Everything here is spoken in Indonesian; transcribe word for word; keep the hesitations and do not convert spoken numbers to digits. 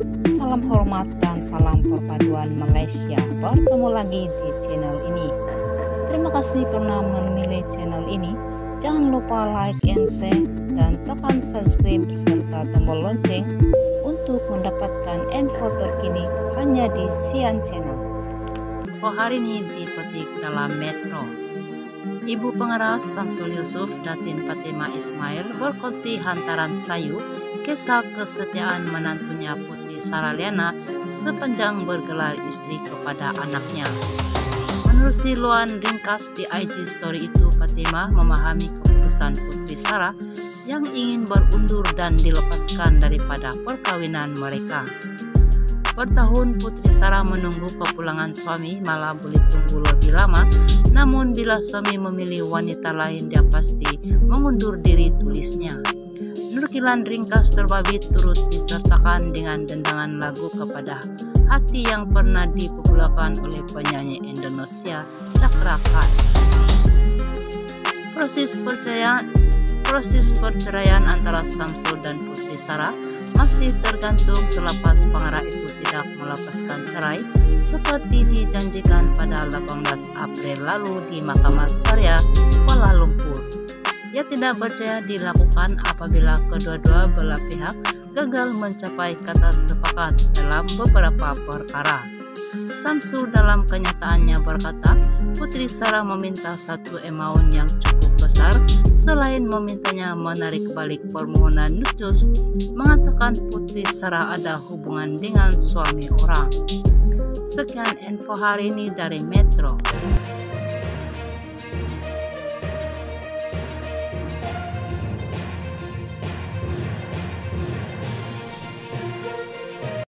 Salam hormat dan salam perpaduan Malaysia. Bertemu lagi di channel ini. Terima kasih karena memilih channel ini. Jangan lupa like and share dan tekan subscribe serta tombol lonceng untuk mendapatkan info terkini hanya di Sian Channel. Info hari ini dipetik dalam Metro. Ibu pengarah Samsul Yusuf Datin Fatimah Ismail berkongsi hantaran sayu kisah kesetiaan menantunya Putri Saraliana sepanjang bergelar istri kepada anaknya. Menerusi luan ringkas di I G Story itu, Fatimah memahami keputusan Putri Sarah yang ingin berundur dan dilepaskan daripada perkawinan mereka. Bertahun Putri Sarah menunggu kepulangan suami malah boleh tunggu lebih lama, namun bila suami memilih wanita lain dia pasti mengundur diri, tulisnya. Nukilan ringkas terbabit turut disertakan dengan dendangan lagu kepada hati yang pernah dipopulerkan oleh penyanyi Indonesia Cakra Khan. Proses perceraian, proses perceraian antara Samsul dan Putri Sarah masih tergantung selepas pengarah itu tidak melepaskan cerai seperti dijanjikan pada delapan belas April lalu di Mahkamah Syariah Kuala Lumpur. Ia tidak percaya dilakukan apabila kedua-dua belah pihak gagal mencapai kata sepakat dalam beberapa perkara. Samsul dalam kenyataannya berkata, Putri Sarah meminta satu amaun yang cukup besar. Selain memintanya menarik balik permohonan nutus, mengatakan Putri Sarah ada hubungan dengan suami orang. Sekian info hari ini dari Metro.